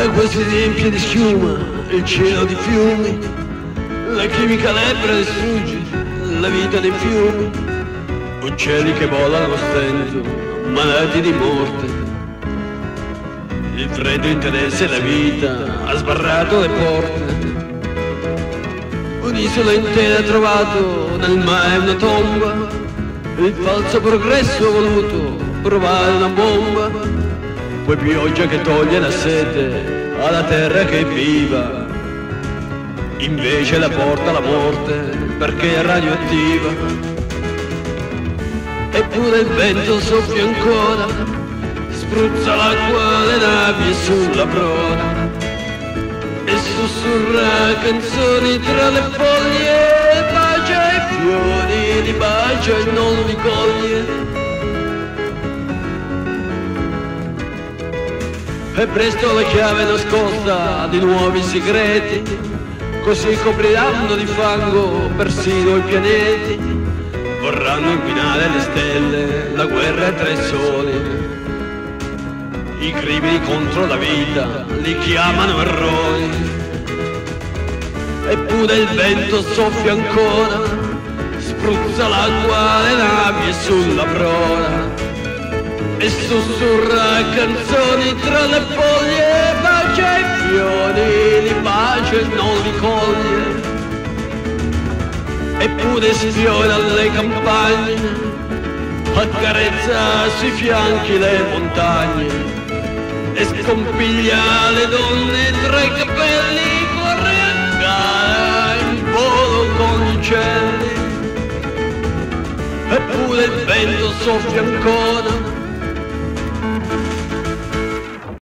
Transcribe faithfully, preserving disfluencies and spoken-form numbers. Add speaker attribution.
Speaker 1: L'acqua si riempie di schiuma, il cielo di fiumi, la chimica lebbra distrugge la vita dei fiumi, uccelli che volano a stento, malati di morte. Il freddo interesse la vita, ha sbarrato le porte. Un'isola intera trovato nel mare una tomba, il falso progresso ha voluto provare una bomba, poi pioggia che toglie la sete alla terra che è viva, invece la porta alla morte perché è radioattiva. Eppure il vento soffia ancora, spruzza l'acqua alle navi e sulla prora, e sussurra canzoni tra le foglie, bacia i fiori, li bacia e non li coglie. E presto la chiave nascosta di nuovi segreti, così copriranno di fango persino i pianeti, vorranno inquinare le stelle, la guerra tra i soli. I crimini contro la vita li chiamano errori. Eppure il vento soffia ancora, spruzza l'acqua alle navi e sulla prora, e sussurra canzoni tra le foglie, bacia i fiori, li bacia e non li coglie. Eppure sfiora le campagne, accarezza sui fianchi le montagne, e scompiglia le donne tra i capelli, corre a gara in volo con gli uccelli. Eppure il vento soffia ancora,